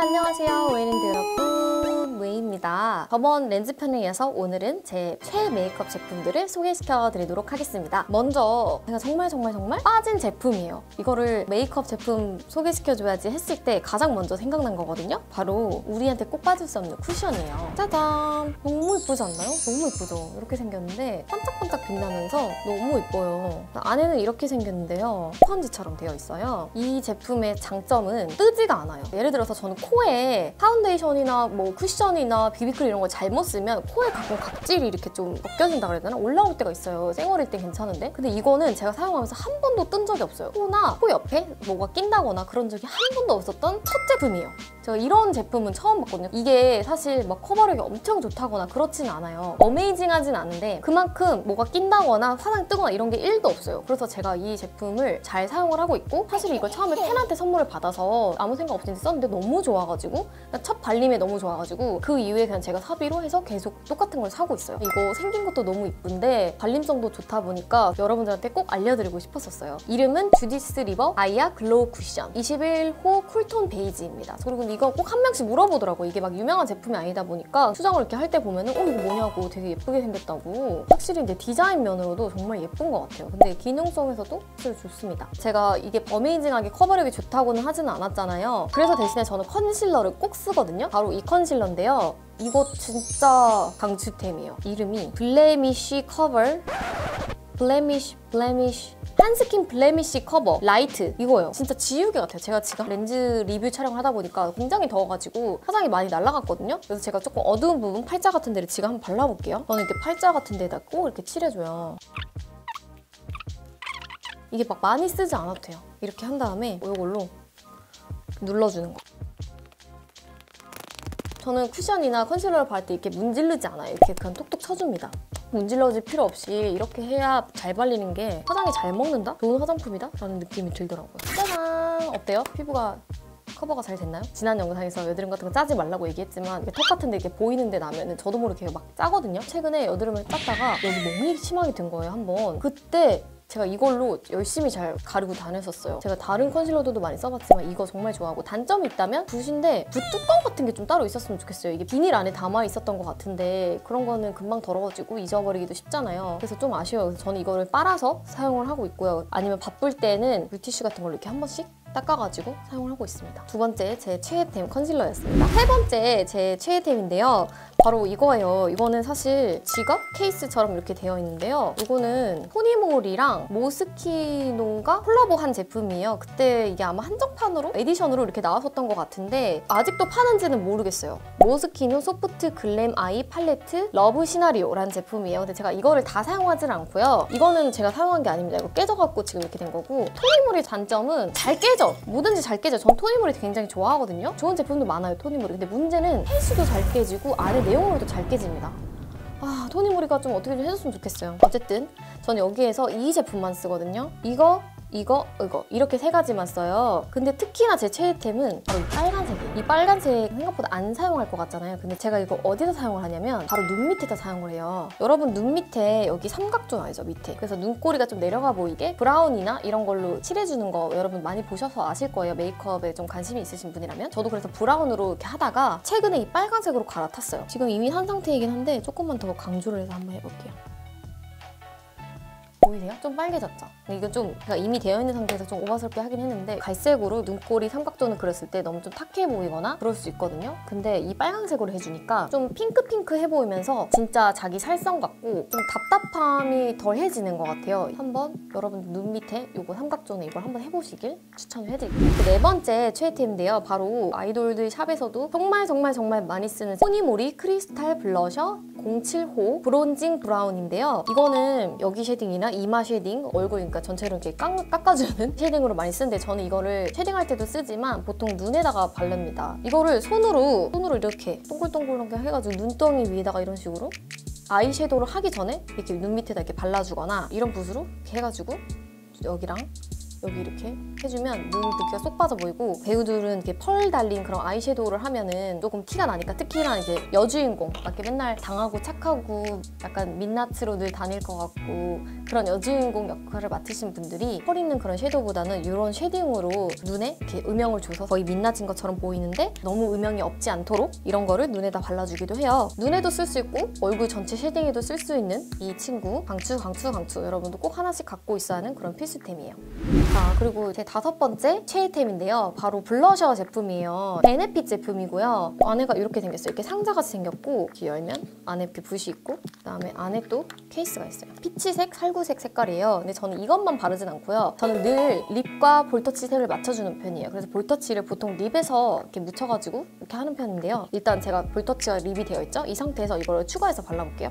안녕하세요, 웨이랜드 여러분, 웨이입니다. 저번 렌즈편에 이어서 오늘은 제 최애 메이크업 제품들을 소개시켜 드리도록 하겠습니다. 먼저 제가 정말 빠진 제품이에요. 이거를 메이크업 제품 소개시켜줘야지 했을 때 가장 먼저 생각난 거거든요. 바로 우리한테 꼭 빠질 수 없는 쿠션이에요. 짜잔! 너무 예쁘지 않나요? 너무 예쁘죠? 이렇게 생겼는데 반짝반짝 빛나면서 너무 예뻐요. 안에는 이렇게 생겼는데요. 스펀지처럼 되어 있어요. 이 제품의 장점은 뜨지가 않아요. 예를 들어서 저는 코에 파운데이션이나 뭐 쿠션이나 비비크림 이런 걸 잘못 쓰면 코에 가끔 각질이 이렇게 좀 벗겨진다 그래야 되나? 올라올 때가 있어요. 생얼일 땐 괜찮은데. 근데 이거는 제가 사용하면서 한 번도 뜬 적이 없어요. 코나 코 옆에 뭐가 낀다거나 그런 적이 한 번도 없었던 첫 제품이에요. 제가 이런 제품은 처음 봤거든요. 이게 사실 막 커버력이 엄청 좋다거나 그렇진 않아요. 어메이징하진 않은데 그만큼 뭐가 낀다거나 화장 뜨거나 이런 게 1도 없어요. 그래서 제가 이 제품을 잘 사용을 하고 있고, 사실 이걸 처음에 팬한테 선물을 받아서 아무 생각 없이 썼는데 너무 좋아가지고, 첫 발림에 너무 좋아가지고 그 이후에 그냥 제가 사비로 해서 계속 똑같은 걸 사고 있어요. 이거 생긴 것도 너무 이쁜데 발림성도 좋다 보니까 여러분들한테 꼭 알려드리고 싶었었어요. 이름은 주디스 리버 아이아 글로우 쿠션 21호 쿨톤 베이지입니다. 그리고 이거 꼭 한 명씩 물어보더라고요. 이게 막 유명한 제품이 아니다 보니까 수정을 이렇게 할 때 보면은 이거 뭐냐고 되게 예쁘게 생겼다고. 확실히 이제 디자인 면으로도 정말 예쁜 것 같아요. 근데 기능성에서도 사실 좋습니다. 제가 이게 어메이징하게 커버력이 좋다고는 하지는 않았잖아요. 그래서 대신에 저는 컨실러를 꼭 쓰거든요. 바로 이 컨실러인데요. 이거 진짜 강추템이에요. 이름이 블레미쉬 커버 블레미쉬 한스킨 블레미쉬 커버 라이트, 이거예요. 진짜 지우개 같아요. 제가 지금 렌즈 리뷰 촬영을 하다 보니까 굉장히 더워가지고 화장이 많이 날아갔거든요. 그래서 제가 조금 어두운 부분, 팔자 같은 데를 지금 한번 발라볼게요. 저는 이렇게 팔자 같은 데다 꼭 이렇게 칠해줘요. 이게 막 많이 쓰지 않아도 돼요. 이렇게 한 다음에 이걸로 눌러주는 거. 저는 쿠션이나 컨실러를 바를 때 이렇게 문지르지 않아요. 이렇게 그냥 톡톡 쳐줍니다. 문질러질 필요 없이 이렇게 해야 잘 발리는 게 화장이 잘 먹는다? 좋은 화장품이다? 라는 느낌이 들더라고요. 짜잔! 어때요? 피부가 커버가 잘 됐나요? 지난 영상에서 여드름 같은 거 짜지 말라고 얘기했지만 이게 턱 같은 데 이렇게 보이는 데 나면은 저도 모르게 막 짜거든요? 최근에 여드름을 짰다가 여기 멍이 심하게 된 거예요, 한번. 그때 제가 이걸로 열심히 잘 가리고 다녔었어요. 제가 다른 컨실러들도 많이 써봤지만 이거 정말 좋아하고, 단점이 있다면 붓인데 붓뚜껑 같은 게 좀 따로 있었으면 좋겠어요. 이게 비닐 안에 담아 있었던 것 같은데 그런 거는 금방 더러워지고 잊어버리기도 쉽잖아요. 그래서 좀 아쉬워요. 그래서 저는 이거를 빨아서 사용을 하고 있고요. 아니면 바쁠 때는 물티슈 같은 걸로 이렇게 한 번씩 닦아가지고 사용을 하고 있습니다. 두 번째 제 최애템 컨실러였습니다. 세 번째 제 최애템인데요. 바로 이거예요. 이거는 사실 지갑 케이스처럼 이렇게 되어 있는데요. 이거는 토니모리랑 모스키노가 콜라보한 제품이에요. 그때 이게 아마 한정판으로 에디션으로 이렇게 나왔었던 것 같은데 아직도 파는지는 모르겠어요. 모스키노 소프트 글램 아이 팔레트 러브 시나리오라는 제품이에요. 근데 제가 이거를 다 사용하진 않고요. 이거는 제가 사용한 게 아닙니다. 이거 깨져갖고 지금 이렇게 된 거고, 토니모리 단점은 잘 깨져. 뭐든지 잘 깨져. 전 토니모리 굉장히 좋아하거든요. 좋은 제품도 많아요, 토니모리. 근데 문제는 케이스도 잘 깨지고 안에 내용물도 잘 깨집니다. 아, 토니모리가 좀 어떻게 좀 해줬으면 좋겠어요. 어쨌든 저는 여기에서 이 제품만 쓰거든요. 이거 이렇게 세 가지만 써요. 근데 특히나 제 최애템은 바로 이 빨간색이에요. 이 빨간색 생각보다 안 사용할 것 같잖아요. 근데 제가 이거 어디서 사용을 하냐면 바로 눈 밑에다 사용을 해요. 여러분 눈 밑에 여기 삼각존 알죠? 밑에. 그래서 눈꼬리가 좀 내려가 보이게 브라운이나 이런 걸로 칠해주는 거 여러분 많이 보셔서 아실 거예요. 메이크업에 좀 관심이 있으신 분이라면. 저도 그래서 브라운으로 이렇게 하다가 최근에 이 빨간색으로 갈아탔어요. 지금 이미 한 상태이긴 한데 조금만 더 강조를 해서 한번 해볼게요. 보이세요? 좀 빨개졌죠? 이건 좀 제가 이미 되어 있는 상태에서 좀 오버스럽게 하긴 했는데 갈색으로 눈꼬리 삼각존을 그렸을 때 너무 좀 탁해 보이거나 그럴 수 있거든요? 근데 이 빨간색으로 해주니까 좀 핑크해 보이면서 진짜 자기 살성 같고 좀 답답함이 덜해지는 것 같아요. 한번 여러분 눈 밑에 이거 삼각존에 이걸 한번 해보시길 추천을 해드릴게요. 네 번째 최애템인데요. 바로 아이돌들 샵에서도 정말 많이 쓰는 토니모리 크리스탈 블러셔 07호 브론징 브라운인데요. 이거는 여기 쉐딩이나 이마 쉐딩, 얼굴 그러니까 전체를 이렇게 깎아주는 쉐딩으로 많이 쓰는데 저는 이거를 쉐딩할 때도 쓰지만 보통 눈에다가 바릅니다. 이거를 손으로 이렇게 동글동글하게 해가지고 눈덩이 위에다가 이런 식으로 아이섀도우를 하기 전에 이렇게 눈 밑에다 이렇게 발라주거나 이런 붓으로 이렇게 해가지고 여기랑 여기 이렇게 해주면 눈 붓기가 쏙 빠져 보이고, 배우들은 이렇게 펄 달린 그런 아이섀도우를 하면은 조금 티가 나니까, 특히나 이제 여주인공, 막 이렇게 맨날 당하고 착하고 약간 민낯으로 늘 다닐 것 같고 그런 여주인공 역할을 맡으신 분들이 펄 있는 그런 섀도우보다는 이런 쉐딩으로 눈에 이렇게 음영을 줘서 거의 민낯인 것처럼 보이는데 너무 음영이 없지 않도록 이런 거를 눈에다 발라주기도 해요. 눈에도 쓸 수 있고 얼굴 전체 쉐딩에도 쓸 수 있는 이 친구, 강추 여러분도 꼭 하나씩 갖고 있어야 하는 그런 필수템이에요. 자, 그리고 제 5번째 최애템인데요. 바로 블러셔 제품이에요. 베네핏 제품이고요. 안에가 이렇게 생겼어요. 이렇게 상자같이 생겼고, 이렇게 열면 안에 이렇게 붓이 있고, 그다음에 안에 또 케이스가 있어요. 피치색, 살구색 색깔이에요. 근데 저는 이것만 바르진 않고요. 저는 늘 립과 볼터치 색을 맞춰주는 편이에요. 그래서 볼터치를 보통 립에서 이렇게 묻혀가지고 이렇게 하는 편인데요. 일단 제가 볼터치와 립이 되어 있죠? 이 상태에서 이걸 추가해서 발라볼게요.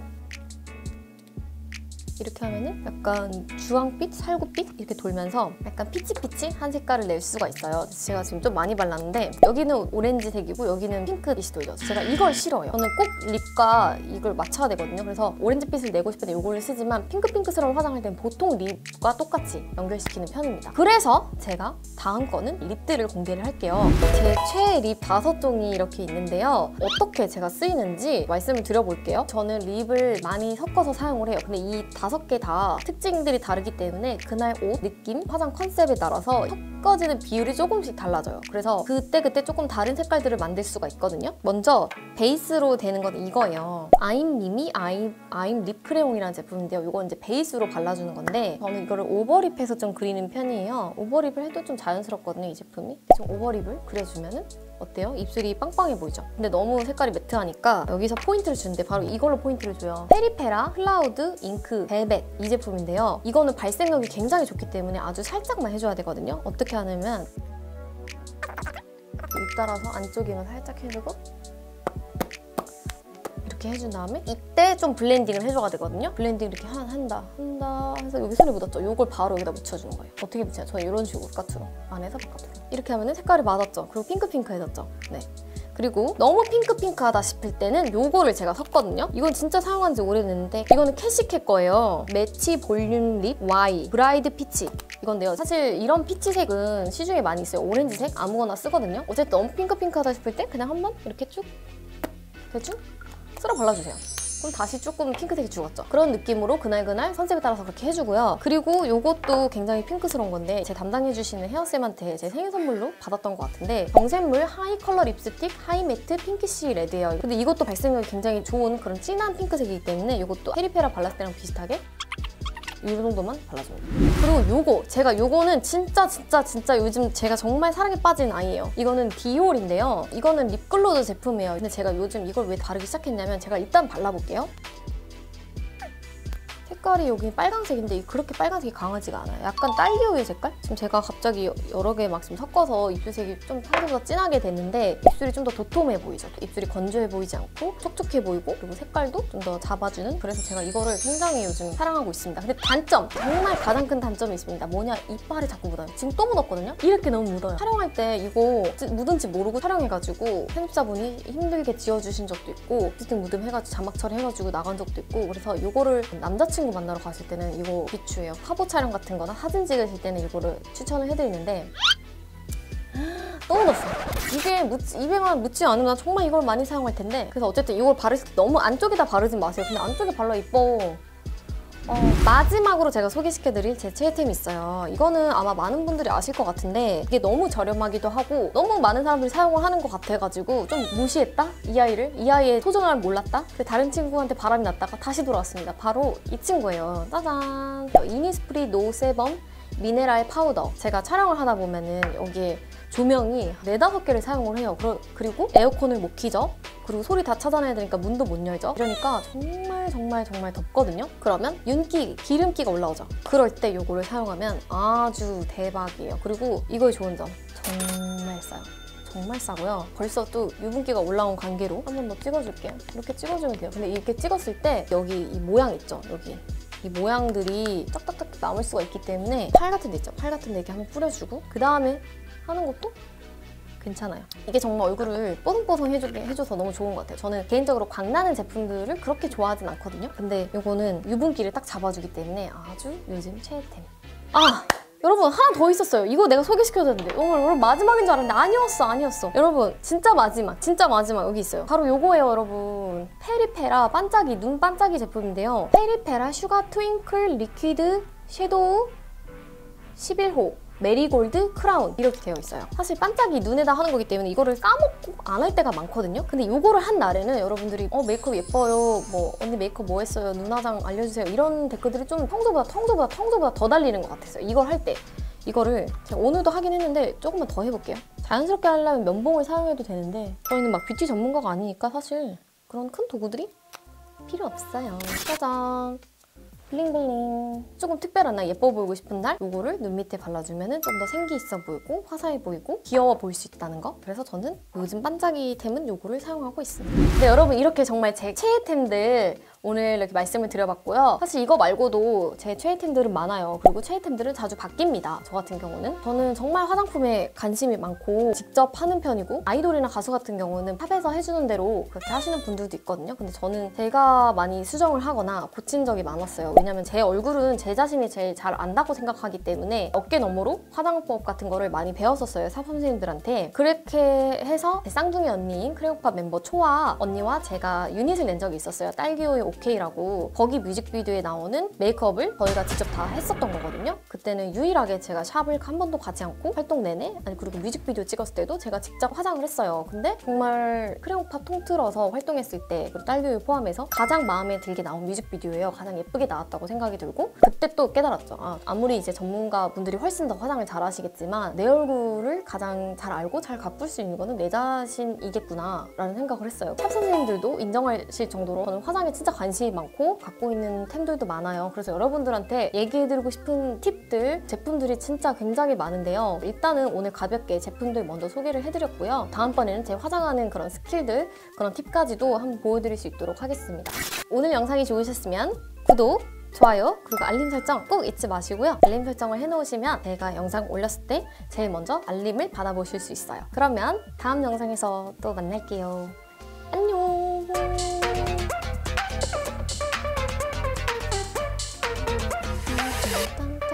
이렇게 하면은 약간 주황빛, 살구빛 이렇게 돌면서 약간 피치피치한 색깔을 낼 수가 있어요. 그래서 제가 지금 좀 많이 발랐는데 여기는 오렌지색이고 여기는 핑크빛이 돌죠. 제가 이걸 싫어요. 저는 꼭 립과 이걸 맞춰야 되거든요. 그래서 오렌지빛을 내고 싶을 때 이걸 쓰지만 핑크스러운 화장할 때는 보통 립과 똑같이 연결시키는 편입니다. 그래서 제가 다음 거는 립들을 공개를 할게요. 제 최애 립 5종이 이렇게 있는데요. 어떻게 제가 쓰이는지 말씀을 드려볼게요. 저는 립을 많이 섞어서 사용을 해요. 근데 이 5개 다 특징들이 다르기 때문에 그날 옷, 느낌, 화장 컨셉에 따라서 섞어지는 비율이 조금씩 달라져요. 그래서 그때 조금 다른 색깔들을 만들 수가 있거든요. 먼저 베이스로 되는 건 이거예요. 아임님이 아임 립 크레용이라는 제품인데요. 이건 이제 베이스로 발라주는 건데 저는 이거를 오버립해서 좀 그리는 편이에요. 오버립을 해도 좀 자연스럽거든요, 이 제품이. 좀 오버립을 그려주면은 어때요? 입술이 빵빵해 보이죠? 근데 너무 색깔이 매트하니까 여기서 포인트를 주는데 바로 이걸로 포인트를 줘요. 페리페라 클라우드 잉크 벨벳 이 제품인데요. 이거는 발색력이 굉장히 좋기 때문에 아주 살짝만 해줘야 되거든요. 어떻게 하냐면 입 따라서 안쪽에만 살짝 해주고 이렇게 해준 다음에 이때 좀 블렌딩을 해줘야 되거든요. 블렌딩 이렇게 한다 해서 여기 손에 묻었죠? 이걸 바로 여기다 묻혀주는 거예요. 어떻게 묻혀요? 저는 이런 식으로 바깥으로, 안에서 바깥으로 이렇게 하면 색깔이 맞았죠? 그리고 핑크해졌죠? 네. 그리고 너무 핑크하다 싶을 때는 요거를 제가 샀거든요. 이건 진짜 사용한 지 오래됐는데 이거는 캐시캣 거예요. 매치 볼륨 립 Y 브라이드 피치 이건데요. 사실 이런 피치색은 시중에 많이 있어요. 오렌지색 아무거나 쓰거든요. 어쨌든 너무 핑크하다 싶을 때 그냥 한번 이렇게 쭉 대충 쓸어 발라주세요. 그럼 다시 조금 핑크색이 죽었죠. 그런 느낌으로 그날 컨셉에 따라서 그렇게 해주고요. 그리고 이것도 굉장히 핑크스러운 건데 제 담당해주시는 헤어쌤한테 제 생일 선물로 받았던 것 같은데 정샘물 하이 컬러 립스틱 하이 매트 핑키쉬 레드예요. 근데 이것도 발색력이 굉장히 좋은 그런 진한 핑크색이기 때문에 이것도 페리페라 발랐을 때랑 비슷하게 이 정도만 발라줍니다. 그리고 요거는 진짜 요즘 제가 정말 사랑에 빠진 아이예요. 이거는 디올인데요. 이거는 립글로즈 제품이에요. 근데 제가 요즘 이걸 왜 바르기 시작했냐면 제가 일단 발라볼게요. 색깔이 여기 빨간색인데 그렇게 빨간색이 강하지가 않아요. 약간 딸기우유 색깔? 지금 제가 갑자기 여러 개 막 지금 섞어서 입술색이 좀 평소보다 진하게 됐는데 입술이 좀 더 도톰해 보이죠. 입술이 건조해 보이지 않고 촉촉해 보이고 그리고 색깔도 좀 더 잡아주는, 그래서 제가 이거를 굉장히 요즘 사랑하고 있습니다. 근데 단점! 정말 가장 큰 단점이 있습니다. 뭐냐? 이빨이 자꾸 묻어요. 지금 또 묻었거든요? 이렇게 너무 묻어요. 촬영할 때 이거 묻은지 모르고 촬영해가지고 편집자분이 힘들게 지워주신 적도 있고 립스틱 묻음 해가지고 자막 처리해가지고 나간 적도 있고, 그래서 이거를 남자친구 만나러 갔을 때는 이거 비추예요. 화보 촬영 같은 거나 사진 찍으실 때는 이거를 추천을 해드리는데 또 묻었어. 이게 입에만 묻지 않으면 정말 이걸 많이 사용할 텐데, 그래서 어쨌든 이걸 바르실 때 너무 안쪽에다 바르지 마세요. 그냥 안쪽에 발라 이뻐. 마지막으로 제가 소개시켜드릴 제 최애템이 있어요. 이거는 아마 많은 분들이 아실 것 같은데 이게 너무 저렴하기도 하고 너무 많은 사람들이 사용을 하는 것 같아가지고 좀 무시했다? 이 아이의 소중함을 몰랐다? 다른 친구한테 바람이 났다가 다시 돌아왔습니다. 바로 이 친구예요. 짜잔! 이니스프리 노세범 미네랄 파우더. 제가 촬영을 하다 보면은 여기에 조명이 4-5개를 사용을 해요. 그리고 에어컨을 못 켜죠. 그리고 소리 다 차단해야 되니까 문도 못 열죠. 이러니까 정말 덥거든요. 그러면 기름기가 올라오죠. 그럴 때 이거를 사용하면 아주 대박이에요. 그리고 이거의 좋은 점, 정말 싸요. 정말 싸고요. 벌써 또 유분기가 올라온 관계로 한 번 더 찍어줄게요. 이렇게 찍어주면 돼요. 근데 이렇게 찍었을 때 여기 이 모양 있죠? 여기 이 모양들이 딱딱딱 남을 수가 있기 때문에 팔 같은 데 있죠? 팔 같은 데 이렇게 한번 뿌려주고 그 다음에 하는 것도 괜찮아요. 이게 정말 얼굴을 뽀송뽀송 해줘서 너무 좋은 것 같아요. 저는 개인적으로 광나는 제품들을 그렇게 좋아하진 않거든요. 근데 이거는 유분기를 딱 잡아주기 때문에 아주 요즘 최애템. 여러분 하나 더 있었어요. 이거 내가 소개시켜야 되는데 오늘 마지막인 줄 알았는데 아니었어. 여러분 진짜 마지막 여기 있어요. 바로 요거예요 여러분. 페리페라 반짝이 눈 반짝이 제품인데요. 페리페라 슈가 트윙클 리퀴드 섀도우 11호 메리골드 크라운 이렇게 되어 있어요. 사실 반짝이 눈에다 하는 거기 때문에 이거를 까먹고 안 할 때가 많거든요. 근데 이거를 한 날에는 여러분들이 메이크업 예뻐요, 뭐 언니 메이크업 뭐 했어요, 눈 화장 알려주세요 이런 댓글들이 좀 평소보다 더 달리는 것 같았어요. 이걸 할 때. 이거를 제가 오늘도 하긴 했는데 조금만 더 해볼게요. 자연스럽게 하려면 면봉을 사용해도 되는데 저희는 막 뷰티 전문가가 아니니까 사실 그런 큰 도구들이 필요 없어요. 짜잔! 블링블링. 조금 특별한 예뻐 보이고 싶은 날 이거를 눈 밑에 발라주면 좀 더 생기 있어 보이고 화사해 보이고 귀여워 보일 수 있다는 거. 그래서 저는 요즘 반짝이템은 이거를 사용하고 있습니다. 네, 여러분 이렇게 정말 제 최애템들 오늘 이렇게 말씀을 드려봤고요. 사실 이거 말고도 제 최애템들은 많아요. 그리고 최애템들은 자주 바뀝니다. 저 같은 경우는. 저는 정말 화장품에 관심이 많고 직접 하는 편이고 아이돌이나 가수 같은 경우는 팝에서 해주는 대로 그렇게 하시는 분들도 있거든요. 근데 저는 제가 많이 수정을 하거나 고친 적이 많았어요. 왜냐면 제 얼굴은 제 자신이 제일 잘 안다고 생각하기 때문에 어깨 너머로 화장법 같은 거를 많이 배웠었어요. 사업 선생님들한테. 그렇게 해서 제 쌍둥이 언니인 크레오파 멤버 초아 언니와 제가 유닛을 낸 적이 있었어요. 딸기우유 오케이라고. 거기 뮤직비디오에 나오는 메이크업을 저희가 직접 다 했었던 거거든요. 그때는 유일하게 제가 샵을 한 번도 가지 않고 활동 내내 그리고 뮤직비디오 찍었을 때도 제가 직접 화장을 했어요. 근데 정말 크레오파 통틀어서 활동했을 때 그리고 딸기우유 포함해서 가장 마음에 들게 나온 뮤직비디오예요. 가장 예쁘게 나왔다고 생각이 들고 그때 또 깨달았죠. 아무리 이제 전문가분들이 훨씬 더 화장을 잘 하시겠지만 내 얼굴을 가장 잘 알고 잘 가꿀 수 있는 거는 내 자신이겠구나 라는 생각을 했어요. 샵 선생님들도 인정하실 정도로 저는 화장에 진짜 관심이 많고 갖고 있는 템들도 많아요. 그래서 여러분들한테 얘기해드리고 싶은 팁들, 제품들이 진짜 굉장히 많은데요. 일단은 오늘 가볍게 제품들 먼저 소개를 해드렸고요. 다음번에는 제 화장하는 그런 스킬들, 그런 팁까지도 한번 보여드릴 수 있도록 하겠습니다. 오늘 영상이 좋으셨으면 구독, 좋아요, 그리고 알림 설정 꼭 잊지 마시고요. 알림 설정을 해놓으시면 제가 영상 올렸을 때 제일 먼저 알림을 받아보실 수 있어요. 그러면 다음 영상에서 또 만날게요. 안녕!